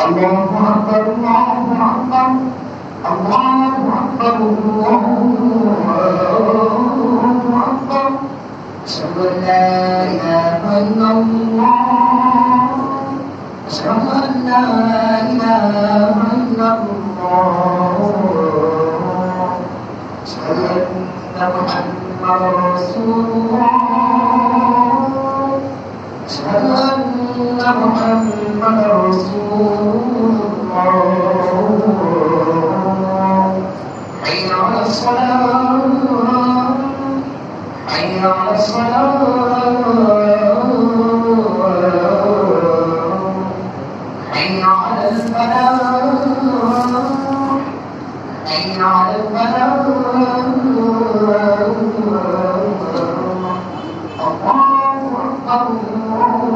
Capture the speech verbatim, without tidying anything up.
الله أكبر الله أكبر الله أكبر الله أكبر أشهد أن لا إله إلا الله أشهد أن لا إله إلا الله أشهد أن محمدا رسول الله أشهد أن محمدا رسول الله حي على الصلاة حي على الصلاة حي على الفلاح حي على الفلاح الله أكبر الله